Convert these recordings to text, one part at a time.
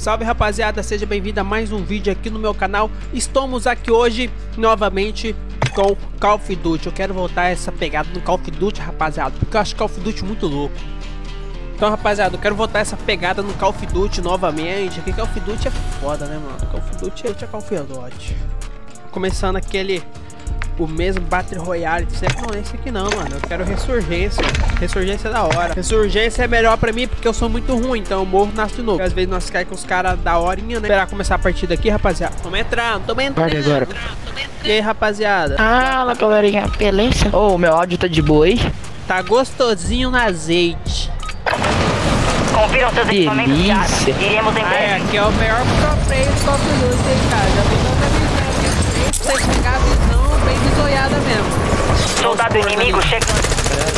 Salve rapaziada, seja bem-vindo a mais um vídeo aqui no meu canal. Estamos aqui hoje novamente com Call of Duty. Eu quero voltar essa pegada no Call of Duty, rapaziada, porque eu acho Call of Duty muito louco. Então rapaziada, eu quero voltar essa pegada no Call of Duty novamente. Aqui Call of Duty é foda, né mano? Call of Duty é Call of Duty. Começando o mesmo Battle Royale. Não, esse aqui não, mano. Eu quero Ressurgência. Ressurgência é da hora. Ressurgência é melhor pra mim porque eu sou muito ruim. Então eu morro, nasço de novo. Às vezes nós caímos com os caras da horinha, né? Esperar começar a partida aqui, rapaziada. Tamo entrando. Agora. E aí, rapaziada? Fala, galerinha. Beleza? Ô, meu áudio tá de boa aí? Tá gostosinho no azeite. Confiram seus equipamentos de arma. Iremos em breve. Aqui é o melhor pro player do Call of Duty, hein, cara. Já vi toda a visão. Você pegar a visão bem bisoiada mesmo. Soldado inimigo chegando.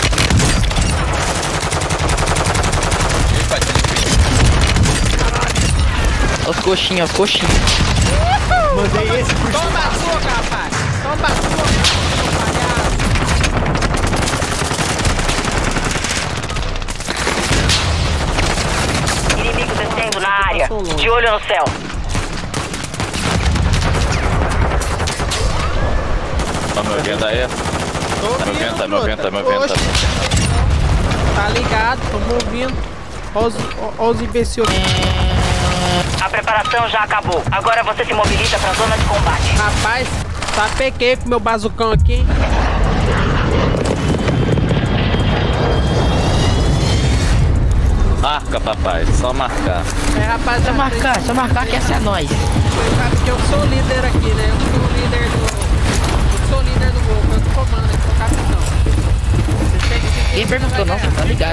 Os coxinhos, Mandei esse por cima. Toma a soca, rapaz. Toma a soca, palhaço. Inimigo descendo na área. De olho no céu. Tá me ouvindo aí? Tá me ouvindo. Tá ligado, tô me ouvindo. Olha os imbecil. A preparação já acabou. Agora você se mobiliza pra zona de combate. Rapaz, sapequei com meu bazucão aqui, hein? Marca, papai, só marcar. É, rapaz, só marcar que essa é nós. Você sabe que eu sou o líder aqui, né? Eu sou o líder do grupo, eu tô comando, eu sou o capitão. Quem perguntou não, tá ligado?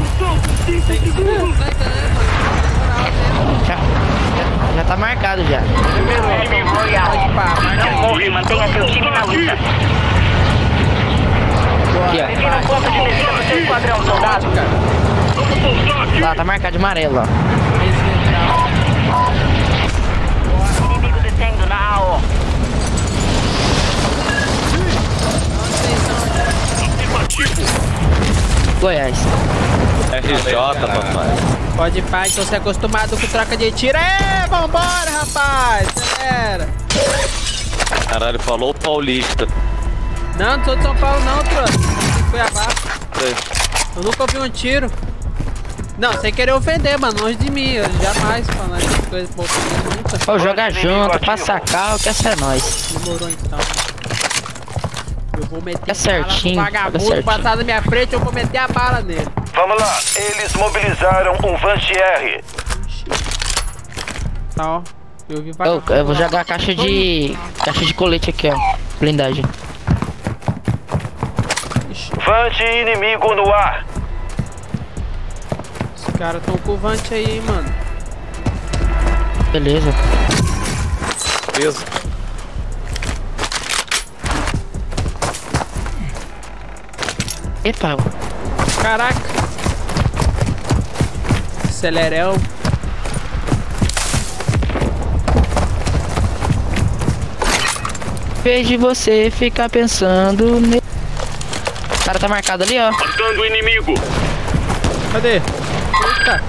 Já tá marcado já. Inimigo royal. Não morre, mantenha seu time na luta. Aqui, Defina o ponto de descida do seu esquadrão, soldado. ó. Lá, tá marcado de amarelo, ó. Inimigo descendo na AO. Goiás. RJ, papai. Pode ir, pai, então você é acostumado com troca de tiro. É, vambora, rapaz. Acelera. Caralho, falou paulista. Não, não sou de São Paulo não, trouxe. Fui abaixo. Eu nunca ouvi um tiro. Não, sem querer ofender, mano, longe de mim. Eu jamais falando essas coisas por nunca. Ó, joga junto, passa carro, que essa é nós. Demorou então. Eu vou meter É certinho, bala no vagabundo passar na minha frente, eu vou meter a bala nele. Vamos lá, eles mobilizaram um Vantier. Tá, ó. Eu vi Eu vou jogar a caixa de colete aqui, ó. Blindagem. Vante inimigo no ar. Os caras tão com o Vante aí, mano. Beleza. Peso. Epa. Caraca. Acelerel. Fez de você ficar pensando. O cara tá marcado ali, ó. Matando o inimigo. Cadê? Eita.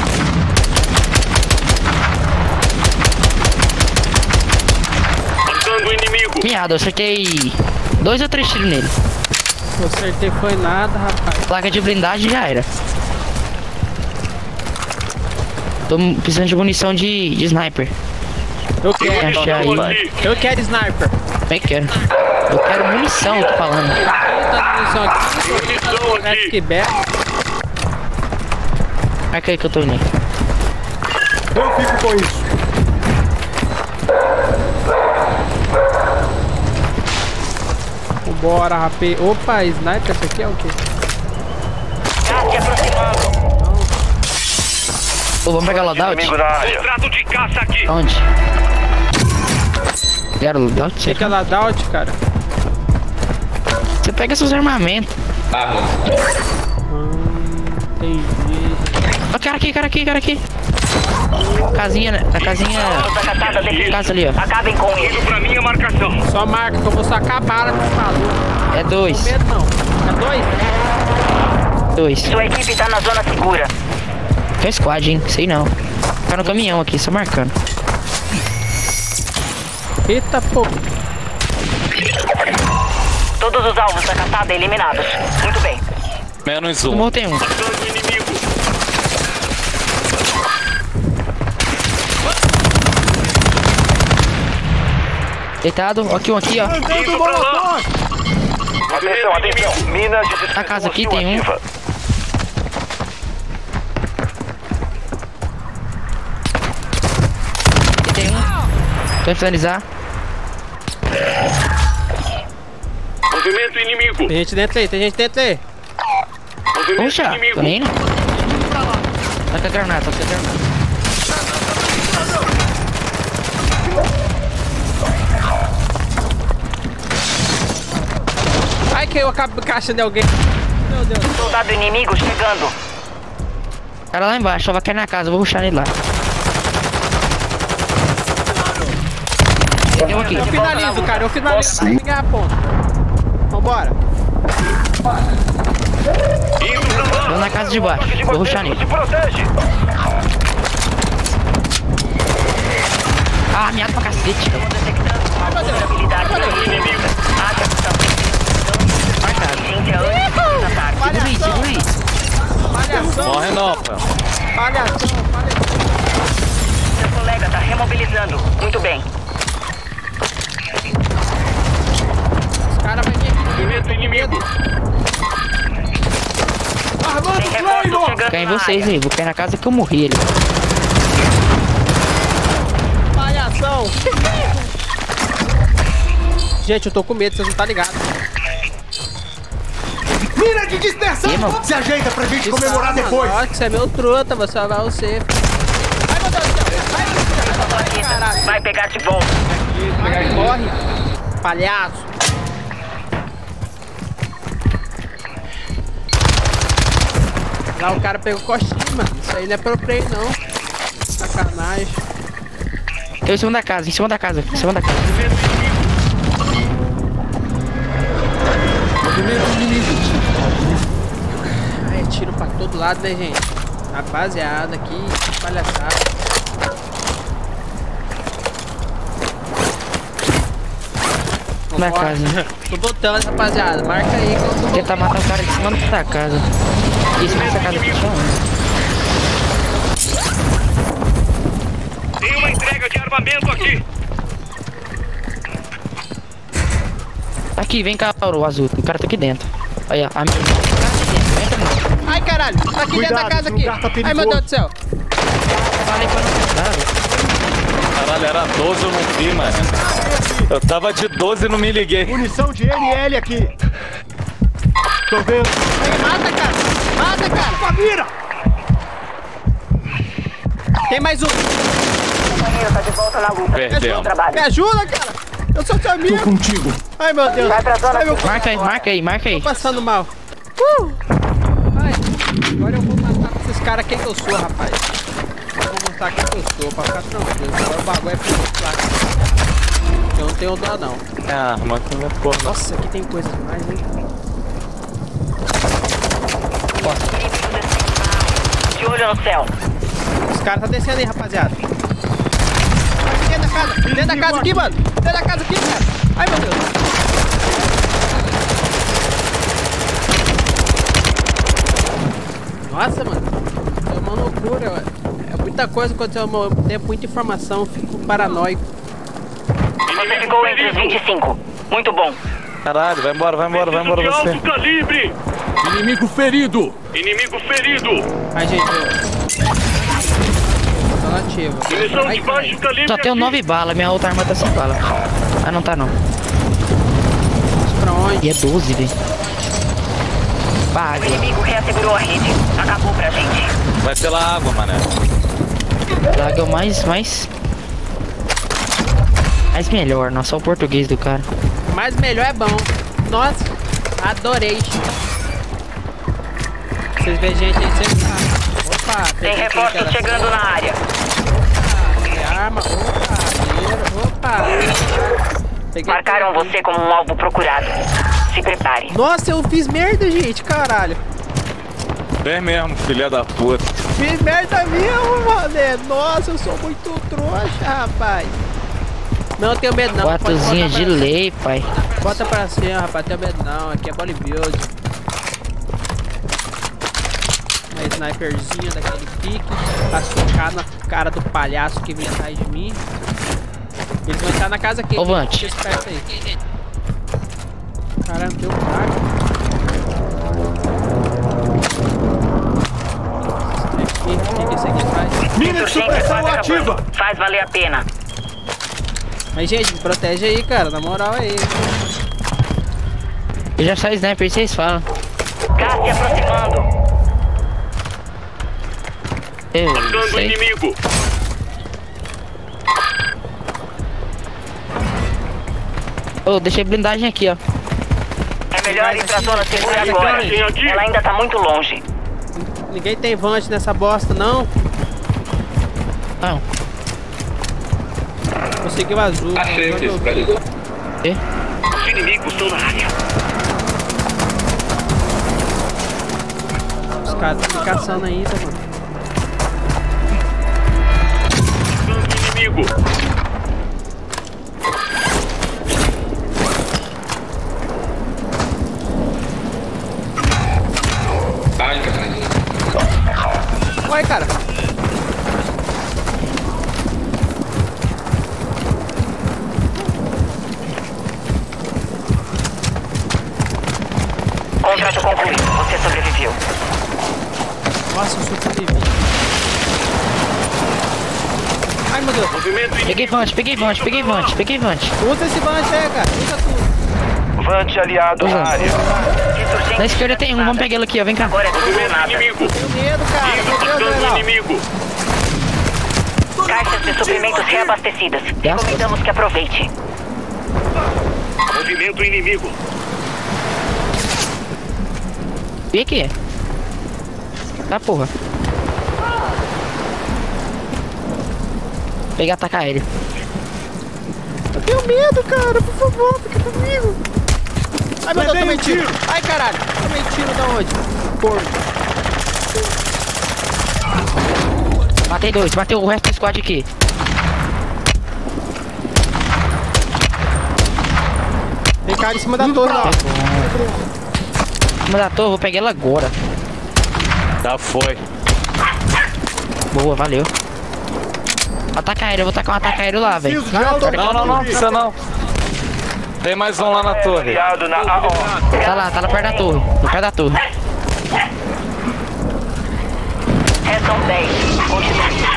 Matando o inimigo. Miado, eu acertei 2 ou 3 tiros nele. Não acertei foi nada, rapaz. Placa de blindagem já era. Tô precisando de munição de sniper. Eu quero. Achar aí. Eu quero sniper. Bem quero. Eu quero munição, tô falando. Tá munição aqui. Que belo. Marca aí que eu tô indo aí. Eu fico com isso. Vambora, rapaz. Opa, sniper, esse aqui é o quê? Tá se aproximando. Ô, vamos pegar loadout? Inimigo na área. Contrato de caça aqui. Onde? Quero loadout? Você quer loadout, cara? Você pega seus armamentos. Entendi. Ó, cara aqui. Casinha, né? A casinha. Casa ali, ó. Acabem com ele. Pra minha marcação. Só marca que eu vou sacar a bala do maluco. É 2. Não medo não. É 2? 2. Sua equipe tá na zona segura. Tem squad, hein? Sei não. Tá no caminhão aqui, só marcando. Eita, pô. Todos os alvos da caçada eliminados. Muito bem. Menos No um. morro tem um. Deitado, aqui um aqui, ó. Atenção, atenção. Minas de dispersão Na casa aqui tem um. ativa. Aqui tem um. Tô indo finalizar. Movimento inimigo. Tem gente dentro aí, tem gente dentro aí. Movimento Puxa, inimigo. tô nem indo. Tá com a granada, tá com a granada. Ai, caiu a caixa de alguém. Meu Deus. Soldado inimigo chegando. Cara lá embaixo, só vai cair na casa, eu vou rushar nele lá. Tem um aqui. Eu finalizo, cara, eu finalizo. Tem que ganhar ponto. Vambora. Indo pra lá. Tô na casa de baixo, vou rushar nele. Se protege. Ah, miado pra cacete. Detectando uma vulnerabilidade inimigo. Atenção. Marcado. Gente, é antes dos ataques. Segura aí, segura aí. Palhação, Morre não, pô. palhação. Seu colega tá remobilizando. Muito bem. Os caras vão vir aqui. Movimento inimigo. Tem reforços chegando Ficar em na vocês área. aí, vou cair na casa que eu morri ali. Palhação. Gente, eu tô com medo, vocês não tá ligado. Mira de dispersão! Ih, mano. Se ajeita pra gente comemorar depois! Nossa, que você é meu truta, vou salvar você. Ai, meu Deus do céu. Ai, meu Deus do céu. Ai, caralho. Vai pegar de volta. Ai, morre. Palhaço. Lá o cara pegou coxinha, mano. Isso aí não é pro play, não. Sacanagem. Tem em cima da casa, em cima da casa, em cima da casa. Ai, é tiro pra todo lado, né, gente? Rapaziada, aqui, palhaçada. Na Vambora. casa. Tô botando, rapaziada. Marca aí que eu tô botando. Tentar matar o cara de cima da casa. Em cima dessa casa aqui, só um. Tem uma entrega de armamento aqui. Aqui, vem cá, o azul. O cara tá aqui dentro. Aí, ó. A minha... Entra, mano. Ai, caralho. Tá aqui dentro da Cuidado, casa esse aqui. lugar tá Ai, meu perigoso. Deus do céu. Falei pra não cuidar. Caralho, era 12, eu não vi, mano. Eu tava de 12 e não me liguei. Munição de NL aqui! Tô vendo! Ai, mata, cara. Mata, cara. Mira! Tem mais um. Companheiro tá de volta na luta. Perdemos. Bom trabalho. Me ajuda, cara. Eu sou seu amigo. Contigo! Ai, meu Deus. Vai pra zona Ai, meu... cinza. Marca aí, marca aí, marca aí. Tô passando mal. Ai, agora eu vou matar com esses caras quem que eu sou, rapaz. Eu vou mostrar quem que eu sou, pra ficar tranquilo. Agora o bagulho é pro eu não tenho dó, não. Ah, mas que não é porra. Nossa, aqui tem coisa demais, hein? De olho no céu. Os caras tá descendo aí, rapaziada. Aqui dentro da casa. Dentro da casa aqui, mano. Dentro da casa aqui, cara. Ai, meu Deus. Nossa, mano. É uma loucura, ué. É muita coisa quando eu tenho muita informação. Eu fico paranoico. Você ficou entre os 25. Muito bom. Caralho, vai embora, vai embora, vai Preciso embora de você. alto calibre. Inimigo ferido! Inimigo ferido. Ai, gente, eu... Tô nativo. Munição Ai, de baixo caralho. calibre. Só tenho aqui. 9 balas, minha outra arma tá sem bala. Ah, não tá não. Pra onde? E é 12, velho. O Paga. inimigo reassegurou a rede. Acabou pra gente. Vai pela água, mané. Laga é o mais melhor, não só o português do cara. Mas melhor é bom. Nossa, adorei. Vocês veem gente aí sempre. Opa, Tem gente reforços que era- chegando na área. Tem arma. Opa, dinheiro. Opa. Peguei Marcaram tudo. você como um alvo procurado. Se prepare. Nossa, eu fiz merda, gente. Caralho. Vem mesmo, filha da puta. Fiz merda mesmo, mané. Nossa, eu sou muito trouxa, rapaz. Não tenho medo não. Quatrozinha de lei, pai. Bota pra cima, rapaz. Tenho medo não. Aqui é bodybuild. Uma sniperzinha daquele pique. Pra socar na cara do palhaço que vem atrás de mim. Eles vão entrar na casa aqui. Ô, Vante. Fica esperto aí. Caramba, deu um fraco. O que esse aqui faz? Mina de supressão ativa! Faz valer a pena. Mas, gente, me protege aí, cara. Na moral aí. Eu já saio sniper, vocês falam. Gás se aproximando. Eu Matando o sei. inimigo. Ô, deixei blindagem aqui, ó. É melhor ir pra zona segura Aqui, agora. tem aqui. Ela ainda tá muito longe. Ninguém tem vante nessa bosta, não. Não. Conseguiu azul. Achei Agora que eu- esse cara ligou. E? Os inimigos estão na área. Os caras estão me caçando ainda, mano. Matando o inimigo. Ai, caralho. Vai, cara. Contrato concluído. Você sobreviveu. Nossa, eu sobrevivi. Ai, meu Deus. Movimento inimigo. Peguei vante, peguei vante, peguei vante, peguei vante. Usa esse vante aí, cara. Usa tudo. Vante aliado na área. Na esquerda tem um, vamos pegar ele aqui, ó, vem cá. Agora é tudo ou Movimento nada. inimigo. Tenho medo, cara. Indo Meu Deus, matando o general. inimigo. Caixas de suprimentos reabastecidas. Recomendamos que aproveite. Movimento inimigo. E aqui? Tá porra. Pegar, atacar ele. Eu tenho medo, cara. Por favor, fica comigo. Ai, meu Deus, tomei tiro. Ai, caralho. Tomei tiro da onde? Porra. Matei dois, matei o resto do squad aqui. Tem cara em cima da torre lá. Em cima da torre, vou pegar ela agora. Já foi. Boa, valeu. Atacar ele, eu vou tacar um ataque aéreo lá, velho. Não, precisa não. Tem mais um lá na torre. Aliado na AO. Tá lá perto da torre. No pé da torre. Restam 10. Continue.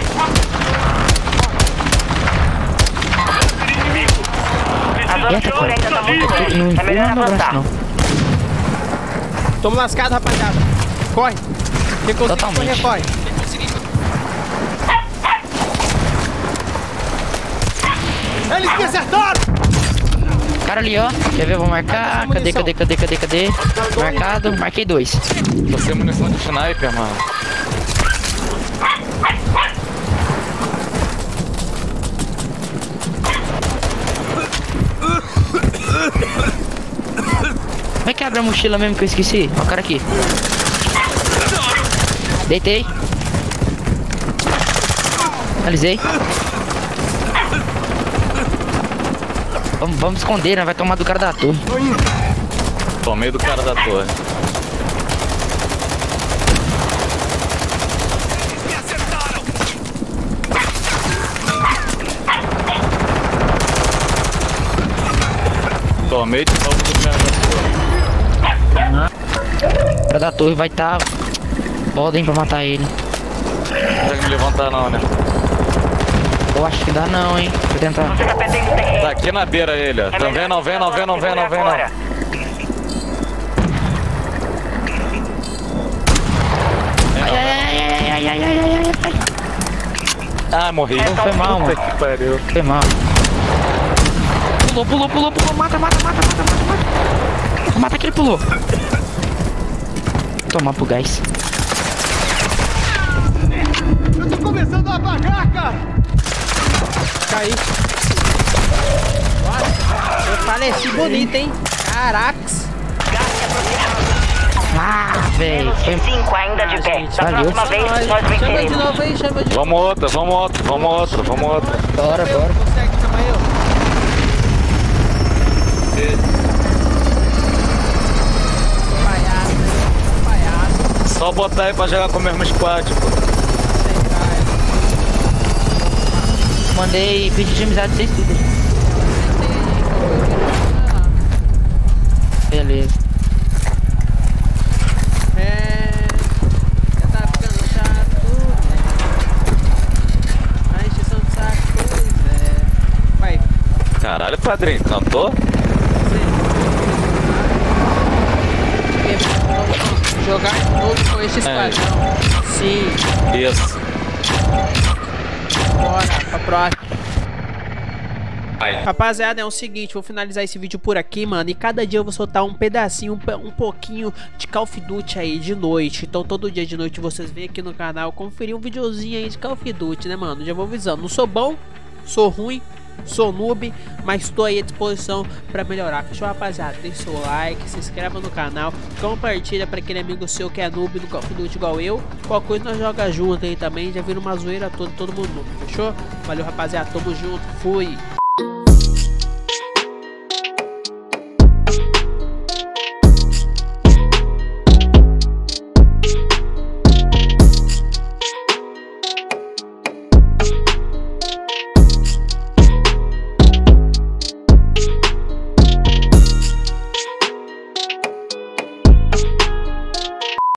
A zona Eita, segura ainda tá muito Não longe. É melhor empurra meu braço, avançar. não. Tamo lascado, rapaziada. Corre. Quem conseguir Totalmente. correr, corre. Eles me acertaram! Cara ali, ó. Quer ver? Vou marcar. Cadê? Marcado. Marquei dois. Você é munição de sniper, mano. Como é que abre a mochila mesmo que eu esqueci? Ó o cara aqui. Deitei. Finalizei. Vamos esconder, né? Vai tomar do cara da torre. Tomei do cara da torre. Tomei de novo do cara da torre. O cara da torre vai estar. Podem pra matar ele. Não consegue me levantar não, né? Eu acho que dá não, hein. Vou tentar. Você tá perdendo terreno. Tá aqui na beira ele, ó. É Não melhor vem ir não. pra zona segura agora. Ai. Ah, morri. Não foi mal, mano. Puta que pariu. Foi mal. Pulou. Mata. Mata que ele pulou. Tomar pro gás. Eu tô começando a apagar, cara! Caí. Nossa, eu faleci bonito, hein? Caracas. Ah! velho. Foi... 5 ainda de pé. gente, Da valeu. próxima vez, nós Chama de venceremos. novo aí, chama de novo. Vamos outra, vamos outra, vamos outra, vamos outra. Bora, bora. Consegue chamar eu? Palhaço, né? Palhaço. Só botar aí pra jogar com o mesmo squad, pô. Sem cara. Mandei pedir de amizade vocês tudo. Beleza. Já tá ficando chato, né? A encheção de saco, né? Vai, Caralho, padrinho, cantou? jogar de novo com este esquadrão. Sim, Isso. bora pra próxima. Vai. Rapaziada, é o seguinte, vou finalizar esse vídeo por aqui, mano. E cada dia eu vou soltar um pedacinho, um pouquinho de Call of Duty aí de noite. Então todo dia de noite vocês vêm aqui no canal conferir um videozinho aí de Call of Duty, né, mano? Já vou avisando, não sou bom, sou ruim, sou noob, mas estou aí à disposição pra melhorar. Fechou, rapaziada? Deixa seu like, se inscreva no canal, compartilha pra aquele amigo seu que é noob no Call of Duty igual eu. Qualquer coisa nós joga junto aí também, já vira uma zoeira toda, todo mundo noob, fechou? Valeu, rapaziada, tamo junto, fui!